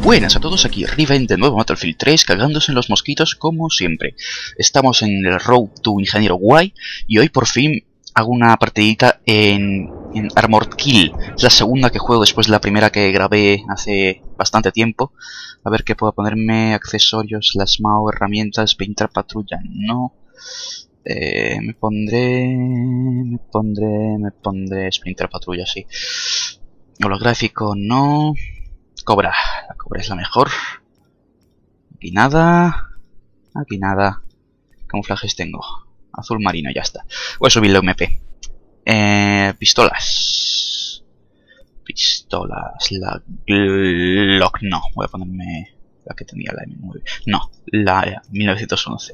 Buenas a todos, aquí Riven de nuevo Battlefield 3, cagándose en los mosquitos como siempre. Estamos en el Road to Ingeniero Guay y hoy por fin hago una partidita en Armored Kill. Es la segunda que juego después de la primera que grabé hace bastante tiempo. A ver qué puedo ponerme: accesorios, las MAO, herramientas, pintar patrulla, no. Me pondré sprinter patrulla, sí. Holográfico, no. Cobra, la cobra es la mejor. Aquí nada. Aquí nada. Camuflajes tengo. Azul marino, ya está. Voy a subir la MP. Pistolas. Pistolas. La Glock, no. Voy a ponerme la que tenía, la M9. No, la 1911.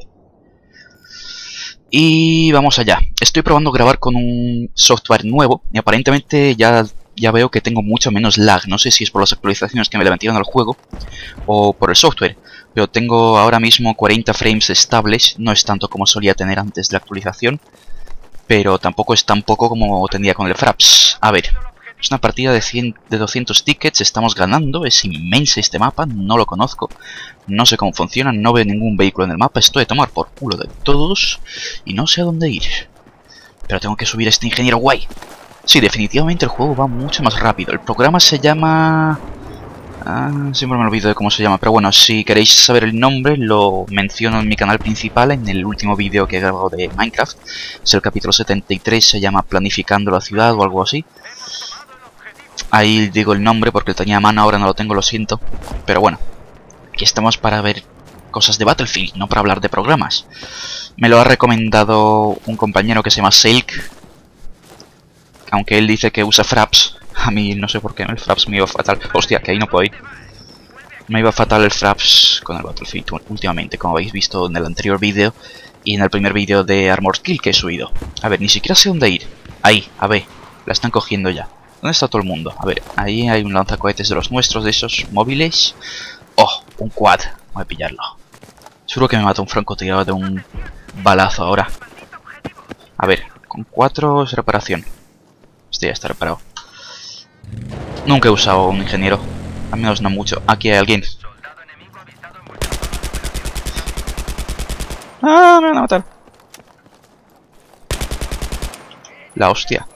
Y vamos allá. Estoy probando grabar con un software nuevo y aparentemente ya veo que tengo mucho menos lag. No sé si es por las actualizaciones que me le metieron al juego o por el software, pero tengo ahora mismo 40 frames estables. No es tanto como solía tener antes de la actualización, pero tampoco es tan poco como tenía con el Fraps. A ver, es una partida de 200 tickets, estamos ganando, es inmenso este mapa, no lo conozco, no sé cómo funciona, no veo ningún vehículo en el mapa, estoy a tomar por culo de todos y no sé a dónde ir. Pero tengo que subir a este ingeniero guay. Sí, definitivamente el juego va mucho más rápido. El programa se llama... siempre me olvido de cómo se llama, pero bueno, si queréis saber el nombre lo menciono en mi canal principal, en el último vídeo que he grabado de Minecraft. Es el capítulo 73, se llama Planificando la ciudad o algo así. Ahí digo el nombre porque lo tenía a mano, ahora no lo tengo, lo siento. Pero bueno, aquí estamos para ver cosas de Battlefield, no para hablar de programas. Me lo ha recomendado un compañero que se llama Silk. Aunque él dice que usa Fraps, a mí no sé por qué, el Fraps me iba fatal. Hostia, que ahí no puedo ir. Me iba fatal el Fraps con el Battlefield últimamente, como habéis visto en el anterior vídeo y en el primer vídeo de Armored Kill que he subido. A ver, ni siquiera sé dónde ir. Ahí, a ver, la están cogiendo ya. ¿Dónde está todo el mundo? A ver, ahí hay un lanzacohetes de los nuestros, de esos móviles. Oh, un quad. Voy a pillarlo. Seguro que me mata un francotirador de un balazo ahora. A ver, con 4 es reparación. Este ya está reparado. Nunca he usado un ingeniero. Al menos no mucho. Aquí hay alguien. ¡Ah! Me van a matar. La hostia.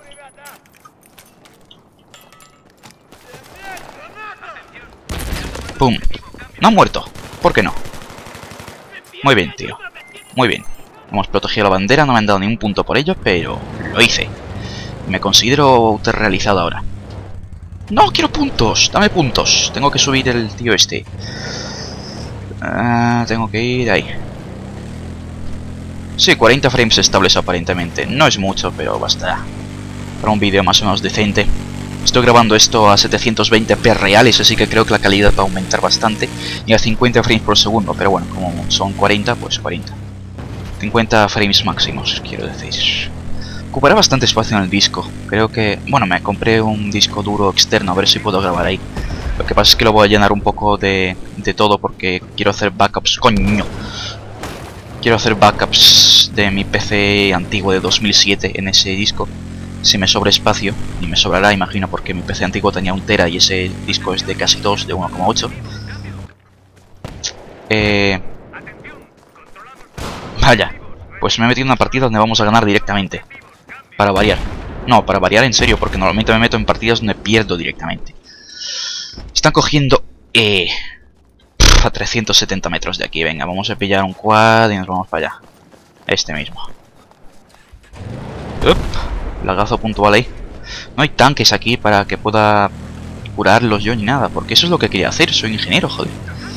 ¡Pum! No han muerto. ¿Por qué no? Muy bien, tío. Muy bien. Hemos protegido la bandera. No me han dado ni un punto por ello, pero lo hice. Me considero realizado ahora. ¡No! ¡Quiero puntos! ¡Dame puntos! Tengo que subir el tío este. Tengo que ir ahí. Sí, 40 frames estables aparentemente. No es mucho, pero bastará. Para un vídeo más o menos decente. Estoy grabando esto a 720p reales, así que creo que la calidad va a aumentar bastante. Y a 50 frames por segundo, pero bueno, como son 40, pues 40. 50 frames máximos, quiero decir. Ocupará bastante espacio en el disco. Creo que... Bueno, me compré un disco duro externo, a ver si puedo grabar ahí. Lo que pasa es que lo voy a llenar un poco de todo porque quiero hacer backups. ¡Coño! Quiero hacer backups de mi PC antiguo de 2007 en ese disco. Si me sobra espacio, y me sobrará, imagino, porque mi PC antiguo tenía 1 tera y ese disco es de casi 2, de 1,8. Vaya, pues me he metido en una partida donde vamos a ganar directamente. Para variar. No, para variar en serio, porque normalmente me meto en partidas donde pierdo directamente. Están cogiendo... a 370 metros de aquí. Venga, vamos a pillar un quad y nos vamos para allá. Este mismo. Lagazo puntual ahí. No hay tanques aquí para que pueda curarlos yo ni nada, porque eso es lo que quería hacer. Soy ingeniero, joder.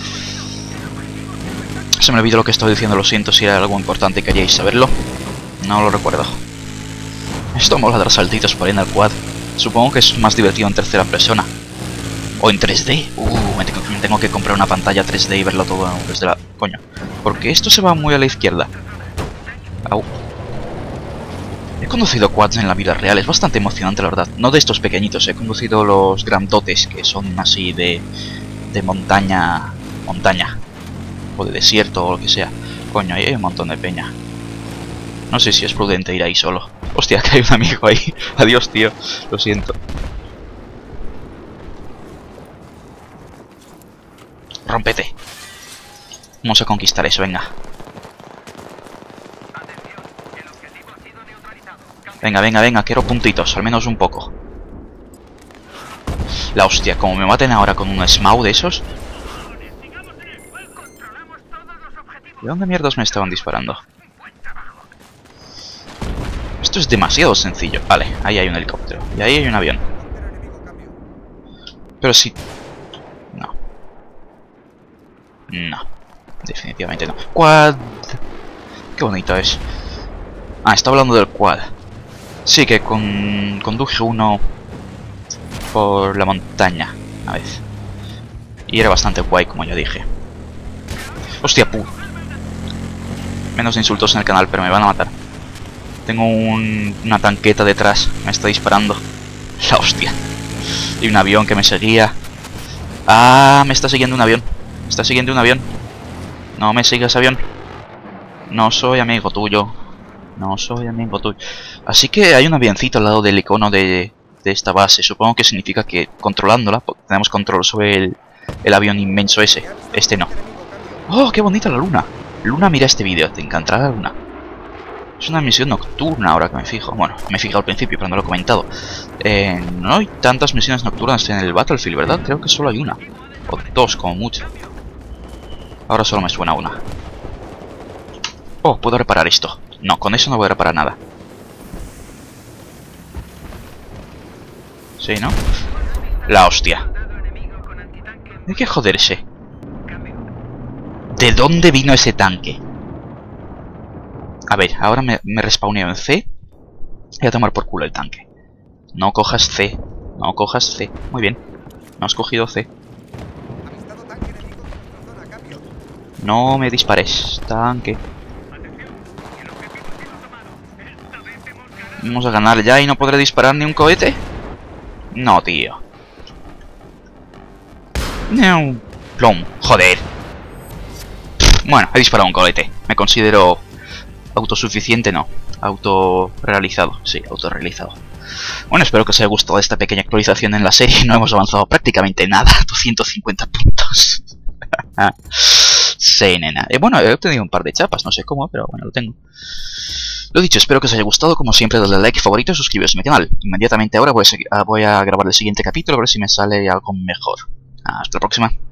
Se me olvidó lo que estaba diciendo, lo siento si era algo importante y queríais saberlo. No lo recuerdo. Esto mola dar saltitos por ahí en el quad. Supongo que es más divertido en tercera persona. O en 3D. Me tengo que comprar una pantalla 3D y verlo todo desde la... Coño. Porque esto se va muy a la izquierda. Au. He conducido quads en la vida real. Es bastante emocionante, la verdad. No de estos pequeñitos. He conducido los grandotes que son así de montaña. Montaña. O de desierto o lo que sea. Coño, ahí hay un montón de peña. No sé si es prudente ir ahí solo. Hostia, que hay un amigo ahí. Adiós, tío. Lo siento. Rómpete. Vamos a conquistar eso, venga. Venga, venga, venga, quiero puntitos, al menos un poco. La hostia, como me maten ahora con un Smaug de esos. ¿De dónde mierdas me estaban disparando? Esto es demasiado sencillo. Vale, ahí hay un helicóptero. Y ahí hay un avión. Pero sí. No. No. Definitivamente no. Quad. Qué bonito es. Ah, está hablando del quad. Sí, que conduje uno por la montaña una vez. Y era bastante guay, como ya dije. Hostia, menos insultos en el canal, pero me van a matar. Tengo una tanqueta detrás, me está disparando. La hostia. Y un avión que me seguía. Ah, me está siguiendo un avión. Me está siguiendo un avión. No me sigas, avión. No soy amigo tuyo. No soy amigo tuyo. Así que hay un avioncito al lado del icono de esta base. Supongo que significa que controlándola tenemos control sobre el avión inmenso ese. Este no. ¡Oh, qué bonita la luna! Luna, mira este vídeo. Te encantará la luna. Es una misión nocturna ahora que me fijo. Bueno, me he fijado al principio, pero no lo he comentado. No hay tantas misiones nocturnas en el Battlefield, ¿verdad? Creo que solo hay una. O dos, como mucho. Ahora solo me suena una. Oh, puedo reparar esto. No, con eso no voy a reparar nada. Sí, ¿no? La hostia. Hay que joderse. ¿De dónde vino ese tanque? A ver, ahora me respawneo en C. Voy a tomar por culo el tanque. No cojas C. No cojas C. Muy bien. No has cogido C. No me dispares, tanque. Vamos a ganar ya y no podré disparar ni un cohete. No, tío. No. Plom. Joder. Bueno, he disparado un cohete. Me considero autosuficiente, no. Autorrealizado. Sí, autorrealizado. Bueno, espero que os haya gustado esta pequeña actualización en la serie. No hemos avanzado prácticamente nada. 250 puntos. Sí, nena. Bueno, he obtenido un par de chapas. No sé cómo, pero bueno, lo tengo. Lo dicho, espero que os haya gustado. Como siempre, dadle like, favorito y suscribiros a mi canal. Inmediatamente ahora voy a grabar el siguiente capítulo a ver si me sale algo mejor. Hasta la próxima.